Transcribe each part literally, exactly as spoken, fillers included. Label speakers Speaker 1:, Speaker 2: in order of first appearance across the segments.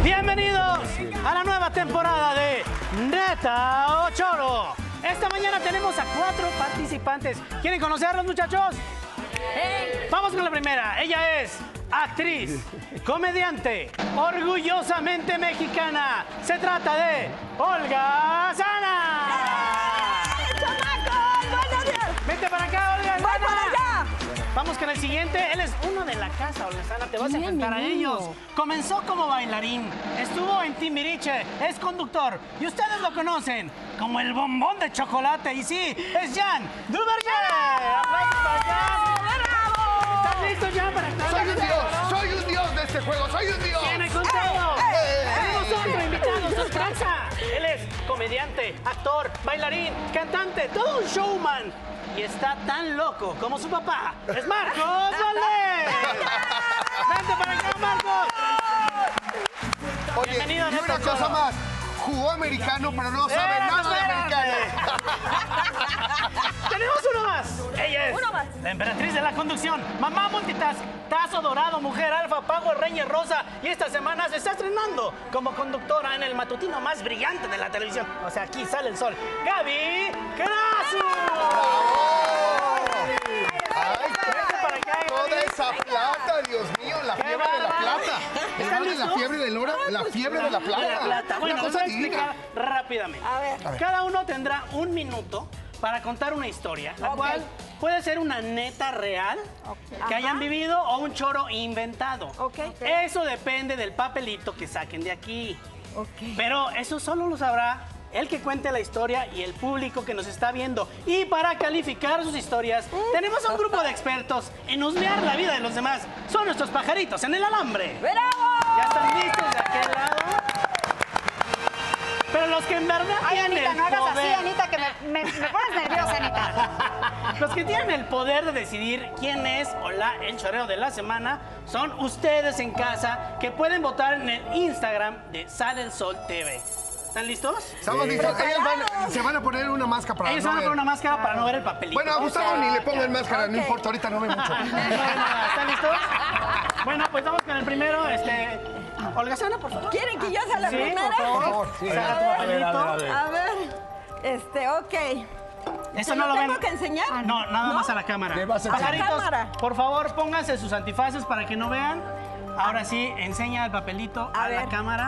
Speaker 1: Bienvenidos a la nueva temporada de Neta o Choro. Esta mañana tenemos a cuatro participantes. ¿Quieren conocerlos, muchachos? Hey. Vamos con la primera. Ella es actriz, comediante, orgullosamente mexicana. Se trata de Olga Sana.
Speaker 2: ¡Eh, chamacos! ¡Buenos días!
Speaker 1: Vente para acá, Olga.
Speaker 2: ¡Voy para allá!
Speaker 1: Vamos con el siguiente. Él es uno de la casa, Olga Sana. Te vas a enfrentar a ellos. Comenzó como bailarín, estuvo en Timbiriche, es conductor y ustedes lo conocen como el bombón de chocolate. Y sí, es Jan Duverger. ¡Aplausos para Jan!
Speaker 2: ¡Bravo!
Speaker 1: ¿Estás listo, Jan, para estar?
Speaker 3: Soy un dios, soy un dios de este juego, soy un dios.
Speaker 1: ¡Viene con todo!
Speaker 2: ¡Eh, eh,
Speaker 1: Tenemos
Speaker 2: eh,
Speaker 1: otro
Speaker 2: eh,
Speaker 1: invitado,
Speaker 2: eh,
Speaker 1: sorpresa. Él es comediante, actor, bailarín, cantante, todo un showman. Y está tan loco como su papá. ¡Es Marcos Valdés! ¡Vente para acá, Marcos!
Speaker 3: Oye,
Speaker 1: Bienvenido a
Speaker 3: y
Speaker 1: Neta
Speaker 3: una cosa
Speaker 1: Choro.
Speaker 3: más, jugó americano, pero no sabe
Speaker 1: Espérate,
Speaker 3: nada de
Speaker 1: espérate.
Speaker 3: americano.
Speaker 1: ¡Tenemos uno más! Ella es
Speaker 2: Uno más.
Speaker 1: la emperatriz de la conducción, mamá multitask, tazo dorado, mujer alfa, Power Ranger rosa. Y esta semana se está estrenando como conductora en el matutino más brillante de la televisión. O sea, aquí sale el sol. ¡Gaby Crasu!
Speaker 3: Ay,
Speaker 1: Vente para acá,
Speaker 3: toda
Speaker 1: Gaby.
Speaker 3: esa plata, Dios mío, la
Speaker 1: ¡Qué
Speaker 3: fiebre de la
Speaker 1: bárbaro!
Speaker 3: plata.
Speaker 1: ¿Están
Speaker 3: ¿Verdad de la
Speaker 1: listos?
Speaker 3: fiebre del oro? La fiebre de la
Speaker 1: De la plata.
Speaker 3: plata.
Speaker 1: Bueno,
Speaker 3: Una
Speaker 1: les voy
Speaker 3: cosa
Speaker 1: a explicar
Speaker 3: divina.
Speaker 1: rápidamente.
Speaker 2: A ver.
Speaker 3: A ver.
Speaker 1: Cada uno tendrá un minuto para contar una historia, la
Speaker 2: Ok.
Speaker 1: cual puede ser una neta real
Speaker 2: Ok.
Speaker 1: que hayan
Speaker 2: Ajá.
Speaker 1: vivido o un choro inventado.
Speaker 2: Ok.
Speaker 1: Eso depende del papelito que saquen de aquí.
Speaker 2: Ok.
Speaker 1: Pero eso solo lo sabrá el que cuente la historia y el público que nos está viendo. Y para calificar sus historias, tenemos a un grupo de expertos en husmear la vida de los demás. Son nuestros pajaritos en el alambre.
Speaker 2: ¡Bravo!
Speaker 1: ¿Ya están listos de aquel lado? Pero los que en verdad
Speaker 4: Ay,
Speaker 1: tienen
Speaker 4: Anita,
Speaker 1: el
Speaker 4: no hagas así,
Speaker 1: poder...
Speaker 4: Anita, que me, me, me pones nerviosa, Anita.
Speaker 1: Los que tienen el poder de decidir quién es o la el chorero de la semana son ustedes en casa, que pueden votar en el Instagram de Sale el Sol T V. ¿Están listos?
Speaker 3: Estamos listos. Ellos van, se van a poner una máscara para
Speaker 1: Ellos
Speaker 3: no
Speaker 1: van a
Speaker 3: ver.
Speaker 1: poner una máscara para no ver el papelito.
Speaker 3: Bueno, a Gustavo ni le pongan máscara, no
Speaker 2: Ok.
Speaker 3: importa, ahorita no ve mucho.
Speaker 1: No, no, no, ¿están listos? Bueno, pues vamos con el primero. Este, Olga Sana, por favor.
Speaker 2: ¿Quieren que yo sea la
Speaker 1: Sí,
Speaker 2: primera?
Speaker 1: por favor.
Speaker 3: Sí.
Speaker 1: Saca tu papelito.
Speaker 2: A ver. Este, ok.
Speaker 1: Eso
Speaker 2: ¿Se
Speaker 1: no
Speaker 2: lo
Speaker 1: lo
Speaker 2: tengo
Speaker 1: ven.
Speaker 2: que enseñar?
Speaker 1: No, nada
Speaker 2: ¿No?
Speaker 1: más a la cámara.
Speaker 3: Le vas a
Speaker 2: enseñar.
Speaker 1: Pajaritos,
Speaker 2: A la cámara.
Speaker 1: por favor, pónganse sus antifaces para que no vean. Ahora sí, enseña el papelito a,
Speaker 2: A
Speaker 1: la
Speaker 2: ver.
Speaker 1: cámara.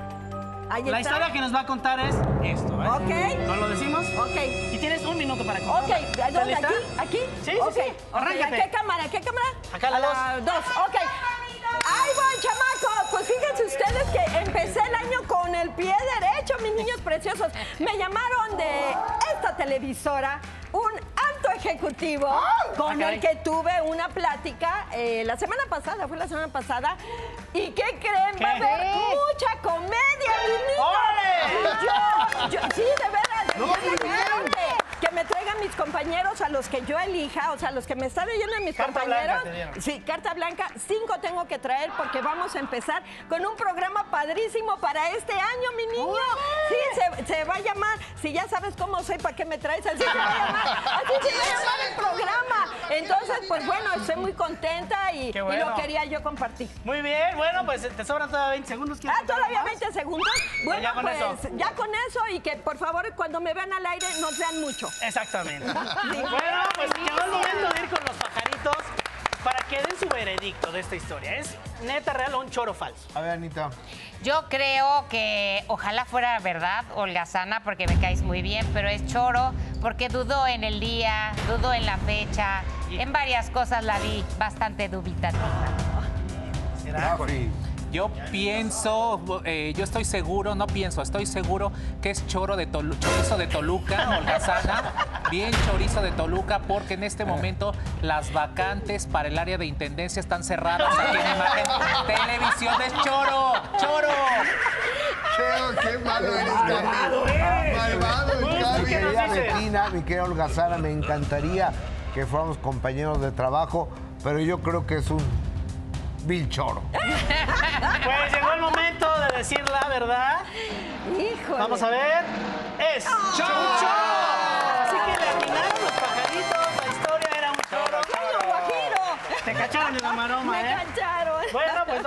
Speaker 2: Ahí
Speaker 1: La
Speaker 2: está.
Speaker 1: historia que nos va a contar es esto, ¿eh?
Speaker 2: Ok.
Speaker 1: ¿No lo decimos?
Speaker 2: Ok.
Speaker 1: Y tienes un minuto para contar.
Speaker 2: Ok, ¿a dónde?
Speaker 1: lista?
Speaker 2: ¿Aquí? ¿Aquí?
Speaker 1: Sí, sí,
Speaker 2: Ok.
Speaker 1: sí.
Speaker 2: Ok,
Speaker 1: Arráncate.
Speaker 2: ¿a qué cámara? ¿A qué cámara?
Speaker 1: Acá la
Speaker 2: A la dos. Ok. ¡Ahí voy, chamacos! Pues fíjense ustedes que empecé el año con el pie derecho, mis niños preciosos. Me llamaron de esta televisora un alto ejecutivo con
Speaker 1: Ah,
Speaker 2: el
Speaker 1: caray.
Speaker 2: que tuve una plática eh, la semana pasada, fue la semana pasada. ¿Y qué creen?
Speaker 1: ¿Qué?
Speaker 2: Va a haber
Speaker 4: ¿Qué?
Speaker 2: mucha comedia, mis niños.
Speaker 1: ¡Órale!
Speaker 2: Yo, yo, sí, de veras.
Speaker 3: No,
Speaker 2: ya me
Speaker 3: muy
Speaker 2: dijeron
Speaker 3: bien.
Speaker 2: que, que me traigan mis compañeros a los que yo elija, o sea, los que me están oyendo de mis
Speaker 1: Carta
Speaker 2: compañeros.
Speaker 1: blanca te dieron.
Speaker 2: Sí, carta blanca. Cinco tengo que traer porque vamos a empezar con un programa padrísimo para este año, mi niño. Sí, se, se va a llamar, si ya sabes cómo soy, ¿para qué me traes? Así se va a llamar, así se va a llamar el programa. Entonces, pues bueno, estoy muy contenta y,
Speaker 1: Qué
Speaker 2: y
Speaker 1: bueno.
Speaker 2: lo quería yo compartir.
Speaker 1: Muy bien, bueno, pues te sobran todavía veinte segundos. ¿Quieres
Speaker 2: Ah,
Speaker 1: contar
Speaker 2: todavía
Speaker 1: algo más?
Speaker 2: veinte segundos. Bueno,
Speaker 1: ya con
Speaker 2: pues
Speaker 1: eso.
Speaker 2: ya con eso y que por favor cuando me vean al aire no sean mucho.
Speaker 1: Exactamente. Bueno, pues llegó el momento de ir con los pajaritos para que den su veredicto de esta historia. ¿Es neta real o un choro falso?
Speaker 3: A ver, Anita.
Speaker 4: Yo creo que ojalá fuera verdad, Olga Sana, porque me caes muy bien, pero es choro porque dudó en el día, dudó en la fecha, en varias cosas la vi bastante dubitativa.
Speaker 1: ¿Será?
Speaker 3: Sí.
Speaker 5: Yo pienso, eh, yo estoy seguro, no pienso, estoy seguro que es choro de Tolu- chorizo de Toluca, Olga Sana, bien chorizo de Toluca, porque en este momento las vacantes para el área de intendencia están cerradas aquí en Imagen Televisión. Es choro, choro.
Speaker 3: Cheo, qué malo eres, Gaby. Malvado,
Speaker 1: Muy
Speaker 3: Gaby.
Speaker 1: bien, ¿qué nos
Speaker 6: Querida
Speaker 1: dices?
Speaker 6: Betina, mi querida Olga Sana, me encantaría que fuéramos compañeros de trabajo, pero yo creo que es un vil choro.
Speaker 1: Pues llegó el momento de decir la verdad.
Speaker 2: Híjole.
Speaker 1: Vamos a ver. Es choro. Así que le atinaron los pajaritos. La historia era un choro.
Speaker 2: ¡Ay, guajiro!
Speaker 1: Te cacharon en la maroma,
Speaker 2: Me
Speaker 1: ¿eh?
Speaker 2: cacharon.
Speaker 1: Bueno, pues vamos.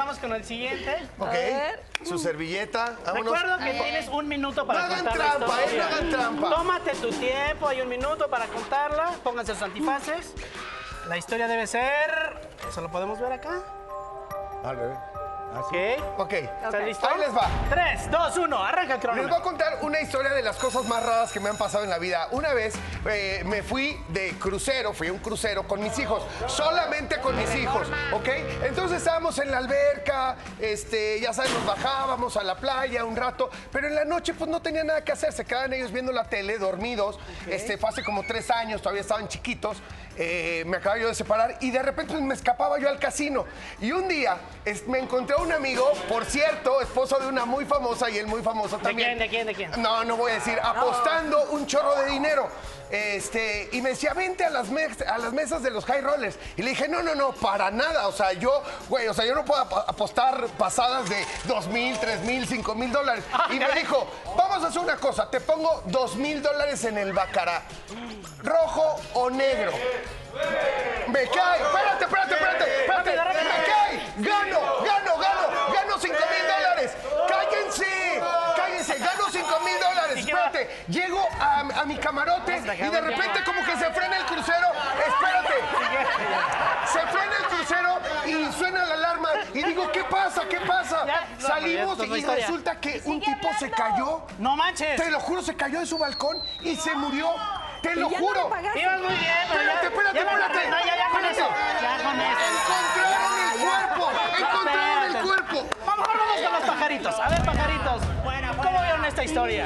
Speaker 1: vamos con el siguiente.
Speaker 3: Ok.
Speaker 2: ver.
Speaker 3: Su servilleta. Vámonos.
Speaker 1: Recuerda que tienes un minuto para
Speaker 3: No hagan
Speaker 1: contar la
Speaker 3: trampa, eh,
Speaker 1: historia.
Speaker 3: no hagan trampa.
Speaker 1: Tómate tu tiempo, hay un minuto para contarla. Pónganse sus antifaces. La historia debe ser... ¿Eso lo podemos ver acá?
Speaker 6: Al revés.
Speaker 1: Ok.
Speaker 3: Ok.
Speaker 1: ¿Estás listo?
Speaker 3: Ahí les va.
Speaker 1: tres, dos, uno, arranca el
Speaker 3: Les voy a
Speaker 1: cronómetro.
Speaker 3: contar una historia de las cosas más raras que me han pasado en la vida. Una vez eh, me fui de crucero, fui a un crucero con mis hijos, solamente con mis hijos, ¿ok? Entonces estábamos en la alberca, este, ya saben, nos bajábamos a la playa un rato, pero en la noche pues no tenía nada que hacer, se quedaban ellos viendo la tele, dormidos. Este, fue hace como tres años, todavía estaban chiquitos. Eh, me acababa yo de separar y de repente pues, me escapaba yo al casino. Y un día es- me encontré a un amigo, por cierto, esposo de una muy famosa y él muy famoso
Speaker 1: ¿De
Speaker 3: también.
Speaker 1: quién, de quién, de quién?
Speaker 3: No, no voy a decir, apostando un chorro de dinero. Este, y me decía, vente a las, mes- a las mesas de los high rollers. Y le dije, no, no, no, para nada. O sea, yo, güey, o sea, yo no puedo ap- apostar pasadas de dos mil, tres mil, cinco mil dólares. Y me dijo, vamos a hacer una cosa, te pongo dos mil dólares en el baccarat. ¿Rojo o negro? Me cae, espérate, espérate, espérate, espérate, me cae, gano, gano, gano, gano cinco mil dólares, cállense, cállense, gano cinco mil dólares, espérate, llego a, a mi camarote y de repente como que se frena el crucero, espérate, se frena el crucero y suena la alarma y digo, ¿qué pasa, qué pasa?
Speaker 1: Ya, no,
Speaker 3: Salimos
Speaker 1: esto es una
Speaker 3: y
Speaker 1: historia.
Speaker 3: resulta que un tipo se cayó,
Speaker 1: No manches.
Speaker 3: te lo juro, se cayó de su balcón y se murió, te lo
Speaker 2: ¿Y ya no
Speaker 3: juro.
Speaker 2: lo pagaste?
Speaker 1: Ibas muy bien, pero ya-
Speaker 3: Espérate, espérate,
Speaker 1: ya la
Speaker 3: espérate.
Speaker 1: agarré. No, ya, ya con
Speaker 3: Espérate.
Speaker 1: eso. Ya con eso.
Speaker 3: Encontraron el cuerpo. Encontraron el
Speaker 1: Espérate.
Speaker 3: cuerpo.
Speaker 1: Vamos, vamos con los pajaritos. A ver, pajaritos, ¿cómo vieron esta historia?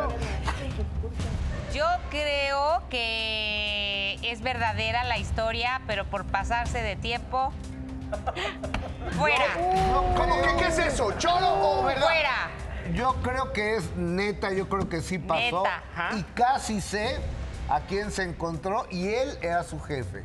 Speaker 4: Yo creo que es verdadera la historia, pero por pasarse de tiempo. Fuera.
Speaker 3: ¿Cómo que qué es eso? ¿Choro o verdad?
Speaker 4: Fuera.
Speaker 6: Yo creo que es neta, yo creo que sí pasó.
Speaker 4: Neta,
Speaker 1: ajá.
Speaker 6: Y casi sé a quién se encontró y él era su jefe.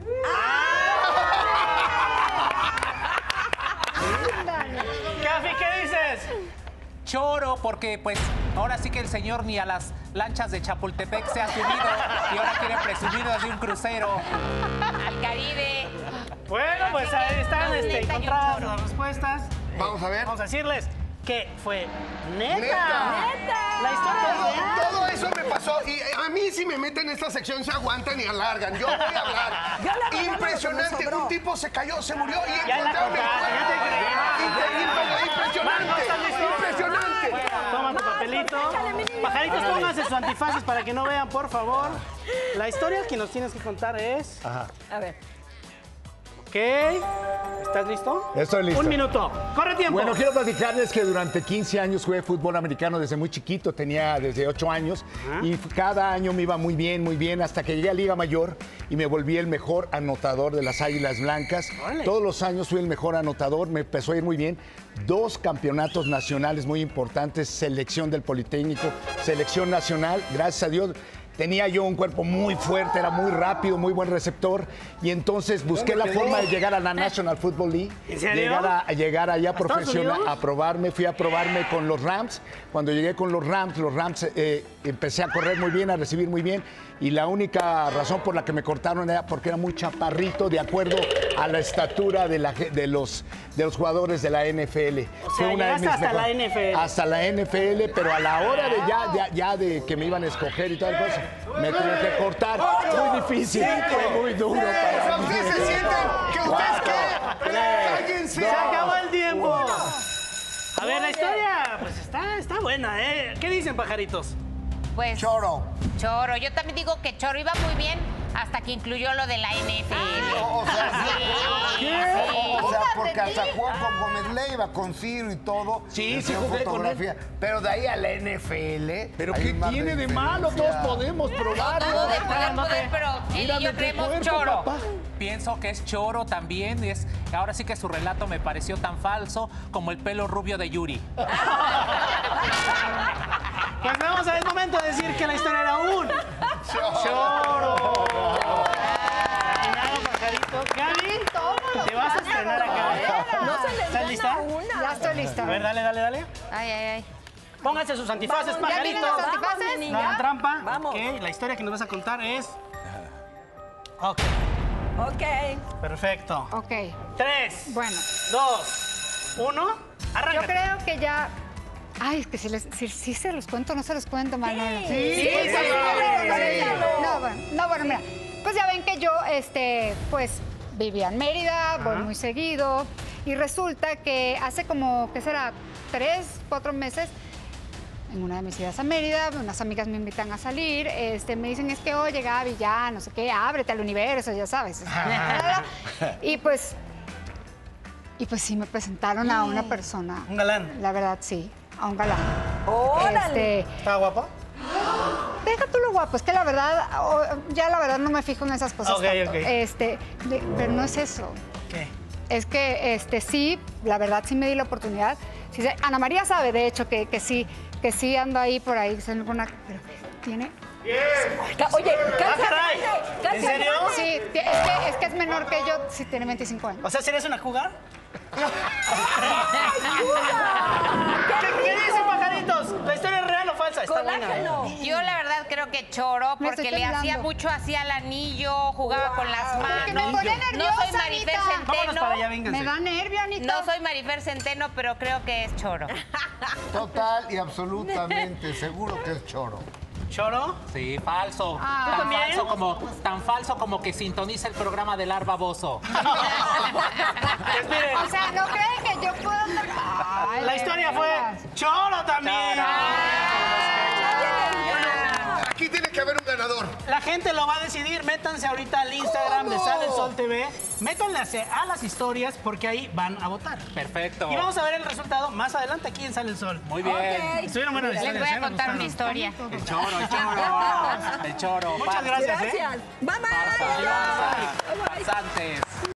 Speaker 1: Cafi, ¿qué dices?
Speaker 5: Choro, porque pues ahora sí que el señor ni a las lanchas de Chapultepec se ha subido y ahora quiere presumir de un crucero.
Speaker 4: Al Caribe.
Speaker 1: Bueno, pues
Speaker 4: Así que
Speaker 1: ahí están
Speaker 4: dos
Speaker 1: este,
Speaker 4: neta y un
Speaker 1: encontradas
Speaker 4: choro.
Speaker 1: las respuestas.
Speaker 3: Vamos a ver.
Speaker 1: Vamos a decirles que fue neta.
Speaker 3: Neta.
Speaker 1: La historia es real.
Speaker 3: Todo, todo eso me pasó y eh, a mí si me meten en esta sección se aguantan y alargan. Yo voy a hablar.
Speaker 2: Yo la verdad, lo que me
Speaker 3: Impresionante.
Speaker 2: sobró.
Speaker 3: Un tipo se cayó, se murió y
Speaker 1: Ya la
Speaker 3: encontraron el
Speaker 1: contaste, ya te
Speaker 3: cuerpo.
Speaker 1: creí.
Speaker 3: Increíble, Impresionante.
Speaker 1: Marco, ¿estás listo?
Speaker 3: Impresionante.
Speaker 1: Toma tu papelito. Pajaritos, pónganse sus antifaces para que no vean, por favor. La historia que nos tienes que contar es...
Speaker 2: A ver.
Speaker 1: Ok. ¿Estás listo?
Speaker 7: Estoy listo.
Speaker 1: Un minuto. ¡Corre tiempo!
Speaker 7: Bueno, quiero platicarles que durante quince años jugué fútbol americano desde muy chiquito, tenía desde ocho años y cada año me iba muy bien, muy bien, hasta que llegué a Liga Mayor y me volví el mejor anotador de las Águilas Blancas.
Speaker 1: Órale.
Speaker 7: Todos los años fui el mejor anotador, me empezó a ir muy bien. Dos campeonatos nacionales muy importantes, selección del Politécnico, selección nacional, gracias a Dios. Tenía yo un cuerpo muy fuerte, era muy rápido, muy buen receptor. Y entonces busqué la forma de llegar a la National Football League.
Speaker 1: ¿En serio?
Speaker 7: Llegar, a, a llegar allá
Speaker 1: Estados
Speaker 7: profesional,
Speaker 1: Unidos?
Speaker 7: a probarme. Fui a probarme con los Rams. Cuando llegué con los Rams, los Rams eh, empecé a correr muy bien, a recibir muy bien. Y la única razón por la que me cortaron era porque era muy chaparrito, de acuerdo a la estatura de, la, ge- de, los, de los jugadores de la N F L.
Speaker 1: O sea, llegaste hasta la N F L.
Speaker 7: Hasta la N F L, pero a la hora de ya, ya, ya de que me iban a escoger y todas las cosas, me tuve que cortar. Muy difícil, fue muy duro para mí.
Speaker 3: ¿Ustedes se sienten que ustedes qué? ¡Cállense!
Speaker 1: ¡Se acabó el tiempo! A ver, la historia, pues está, está buena, ¿eh? ¿Qué dicen, pajaritos?
Speaker 4: Pues.
Speaker 6: Choro.
Speaker 4: Choro. Yo también digo que Choro iba muy bien hasta que incluyó lo de la N F L.
Speaker 6: O sea,
Speaker 4: Sí,
Speaker 6: O
Speaker 4: sí.
Speaker 6: sea, porque hasta jugó con Gómez Leiva, con Ciro y todo.
Speaker 7: Sí, sí
Speaker 6: Hacía
Speaker 7: jugué con
Speaker 6: fotografía. Pero de ahí a la N F L.
Speaker 7: Pero
Speaker 6: hay
Speaker 7: ¿qué
Speaker 6: más
Speaker 7: tiene de
Speaker 6: diferencia.
Speaker 7: malo? Todos podemos probarlo.
Speaker 4: Todo de poder,
Speaker 1: no te-
Speaker 4: poder, pero él y
Speaker 7: Mírame
Speaker 4: yo
Speaker 7: tu
Speaker 4: creemos
Speaker 7: cuerpo,
Speaker 4: Choro.
Speaker 7: papá.
Speaker 5: Pienso que es choro también. Es, ahora sí que su relato me pareció tan falso como el pelo rubio de Yuri.
Speaker 1: Pues vamos a ver, es momento de decir que la historia era un choro. Nada, pajaritos. Gaby, te vas a estrenar acá, ¿eh?
Speaker 2: No se les
Speaker 1: ¿Estás
Speaker 2: gana
Speaker 1: lista?
Speaker 2: una.
Speaker 8: Ya estoy lista.
Speaker 1: A ver, dale, dale, dale.
Speaker 4: Ay, ay, ay.
Speaker 1: Pónganse sus antifaces,
Speaker 2: Vamos,
Speaker 8: ¿ya vienen
Speaker 1: pajaritos.
Speaker 8: los antifaces?
Speaker 2: Vamos, mi
Speaker 1: No
Speaker 2: niña.
Speaker 1: hagan trampa.
Speaker 2: Vamos.
Speaker 1: Ok, la historia que nos vas a contar es... Ok,
Speaker 2: Ok.
Speaker 1: perfecto.
Speaker 8: Ok.
Speaker 1: Tres,
Speaker 8: Bueno.
Speaker 1: dos, uno, arranca.
Speaker 8: Yo creo que ya... Ay, es que si, les, si, si se los cuento, no se los cuento, Manuel.
Speaker 1: Sí, sí, sí, sí,
Speaker 8: sí. No, bueno, no, bueno, mira. Pues ya ven que yo, este, pues, vivía en Mérida, voy muy seguido. Y resulta que hace como, ¿qué será? Tres, cuatro meses, en una de mis idas a Mérida, unas amigas me invitan a salir, este, me dicen, es que, oye, Gaby, ya, no sé qué, ábrete al universo, ya sabes. Y pues... Y pues sí, me presentaron a una persona.
Speaker 1: Un galán.
Speaker 8: La verdad, sí, a un galán.
Speaker 2: ¡Órale!
Speaker 8: Este,
Speaker 1: ¿Está guapo?
Speaker 8: deja tú lo guapo, es que la verdad, o- ya la verdad no me fijo en esas cosas
Speaker 1: Ok,
Speaker 8: tanto.
Speaker 1: ok.
Speaker 8: Este, de- pero no es eso.
Speaker 1: ¿Qué?
Speaker 8: Es que este, sí, la verdad sí me di la oportunidad. Sí sé- Ana María sabe, de hecho, que, que sí, que sí ando ahí por ahí, en alguna, pero tiene...
Speaker 2: Ca- Oye,
Speaker 1: ¡Ah,
Speaker 2: casi
Speaker 1: caray!
Speaker 2: grande, casi
Speaker 1: ¿En serio?
Speaker 2: grande.
Speaker 8: Sí, ti- es que, es que es menor que yo, sí tiene veinticinco años.
Speaker 1: O sea, ¿serías una jugar?
Speaker 2: ¡Qué
Speaker 1: ¿Qué, ¿Qué dicen, pajaritos? ¿La historia es real o falsa? Está buena.
Speaker 2: Colágeno.
Speaker 4: Yo la verdad creo que choro
Speaker 8: Me
Speaker 4: porque
Speaker 8: estoy
Speaker 4: le hacía
Speaker 8: temblando.
Speaker 4: mucho así al anillo, jugaba con las manos.
Speaker 8: Porque me pone
Speaker 4: no
Speaker 8: nerviosa,
Speaker 4: soy Marifer
Speaker 8: Anita.
Speaker 4: Centeno.
Speaker 1: Vámonos para allá, vénganse.
Speaker 8: Me da nervio, Anita.
Speaker 4: No soy Marifer Centeno, pero creo que es choro.
Speaker 6: Total y absolutamente seguro que es choro.
Speaker 1: ¿Choro?
Speaker 5: Sí, falso.
Speaker 8: Ah.
Speaker 5: tan,
Speaker 1: ¿También?
Speaker 5: falso como, tan falso como que sintoniza el programa del Ar Baboso.
Speaker 1: Esperen.
Speaker 8: O sea, ¿no creen que yo puedo... Ay,
Speaker 1: La
Speaker 8: de
Speaker 1: historia fue
Speaker 8: veras.
Speaker 1: choro también.
Speaker 3: Aquí tiene que haber un ganador.
Speaker 1: La gente lo va a decidir. Métanse ahorita al Instagram de Sale el Sol T V. Métanse a las historias porque ahí van a votar.
Speaker 5: Perfecto.
Speaker 1: Y vamos a ver el resultado más adelante aquí en Sale el Sol.
Speaker 5: Muy bien.
Speaker 1: Estuvieron buenas las
Speaker 4: Les
Speaker 1: historias,
Speaker 4: voy a
Speaker 1: ¿eh? Me
Speaker 4: contar una
Speaker 1: gustaron.
Speaker 4: historia.
Speaker 5: El choro, el choro. El choro.
Speaker 1: Muchas
Speaker 5: Fal-
Speaker 1: gracias, ¿eh?
Speaker 2: Gracias. Bye, bye.
Speaker 5: Farsa-
Speaker 2: Bye, bye.
Speaker 5: Farsantes.